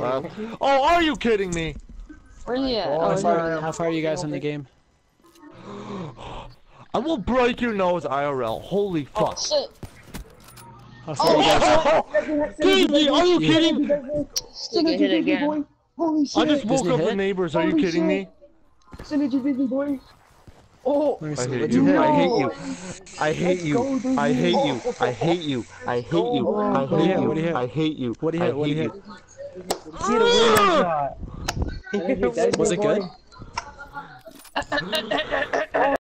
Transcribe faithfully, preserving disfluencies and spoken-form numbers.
left. Oh, are you kidding me? Where are you at? Oh, Oh, how, here. far, how far are you guys in the game? I will break your nose, I R L. Holy Oh, fuck. shit. How far are you guys? Kidding me? Are you kidding? Still get hit again. Holy shit! I just woke Disney up the hit? neighbors. Are you Holy kidding me? Synergy Disney boy! Oh! Let me I see. hate What'd you. you hit? I hate No. you. I hate Let's you. go, Disney. I hate you. I hate you. I hate you. Oh, I What'd he hate hit? What'd he you. hit? I hate you. What'd he I hit? What'd he hate hit? you. He hit a window shot! Was it good?